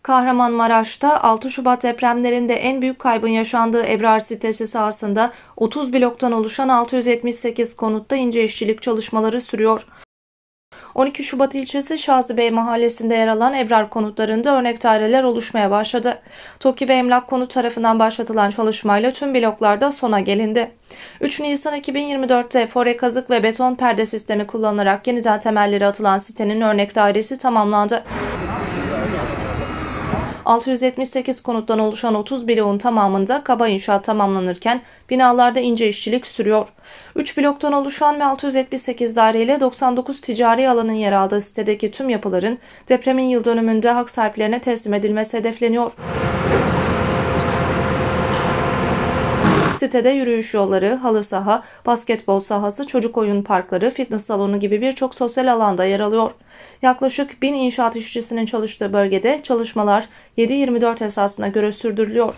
Kahramanmaraş'ta 6 Şubat depremlerinde en büyük kaybın yaşandığı Ebrar sitesi sahasında 30 bloktan oluşan 678 konutta ince işçilik çalışmaları sürüyor. 12 Şubat ilçesi Şazibey mahallesinde yer alan Ebrar konutlarında örnek daireler oluşmaya başladı. TOKİ ve Emlak Konut tarafından başlatılan çalışmayla tüm bloklarda sona gelindi. 3 Nisan 2024'te fore kazık ve beton perde sistemi kullanılarak yeniden temelleri atılan sitenin örnek dairesi tamamlandı. 678 konuttan oluşan 30 bloğun tamamında kaba inşaat tamamlanırken binalarda ince işçilik sürüyor. 3 bloktan oluşan ve 678 daireyle 99 ticari alanın yer aldığı sitedeki tüm yapıların depremin yıl dönümünde hak sahiplerine teslim edilmesi hedefleniyor. Sitede yürüyüş yolları, halı saha, basketbol sahası, çocuk oyun parkları, fitness salonu gibi birçok sosyal alanda yer alıyor. Yaklaşık 1000 inşaat işçisinin çalıştığı bölgede çalışmalar 7/24 esasına göre sürdürülüyor.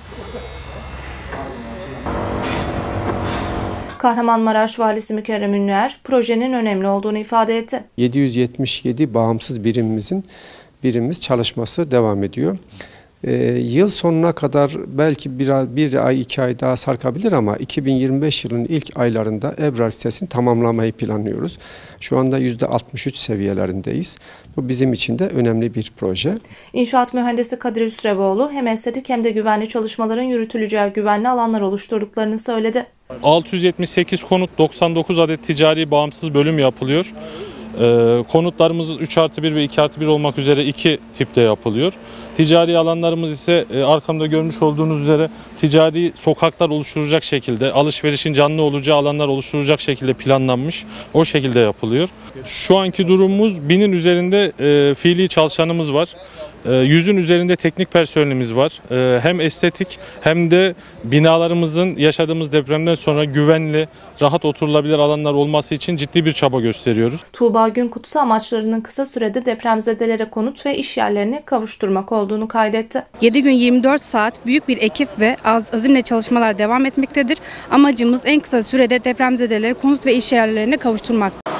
Kahramanmaraş Valisi Mükerrem Ünlüer, projenin önemli olduğunu ifade etti. 777 bağımsız birimimiz çalışması devam ediyor. Yıl sonuna kadar belki bir ay 2 ay daha sarkabilir ama 2025 yılının ilk aylarında Ebrar sitesini tamamlamayı planlıyoruz. Şu anda %63 seviyelerindeyiz. Bu bizim için de önemli bir proje. İnşaat mühendisi Kadir Üsrevoğlu hem estetik hem de güvenli çalışmaların yürütüleceği güvenli alanlar oluşturduklarını söyledi. 678 konut, 99 adet ticari bağımsız bölüm yapılıyor. Konutlarımız 3+1 ve 2+1 olmak üzere 2 tipte yapılıyor. Ticari alanlarımız ise arkamda görmüş olduğunuz üzere ticari sokaklar oluşturacak şekilde, alışverişin canlı olacağı alanlar oluşturacak şekilde planlanmış. O şekilde yapılıyor. Şu anki durumumuz 1000'in üzerinde fiili çalışanımız var. 100'ün üzerinde teknik personelimiz var. Hem estetik hem de binalarımızın yaşadığımız depremden sonra güvenli, rahat oturulabilir alanlar olması için ciddi bir çaba gösteriyoruz. Tuğba Günkutu amaçlarının kısa sürede depremzedelere konut ve iş yerlerini kavuşturmak olduğunu kaydetti. 7 gün 24 saat büyük bir ekip ve azimle çalışmalar devam etmektedir. Amacımız en kısa sürede depremzedeleri konut ve iş yerlerine kavuşturmak.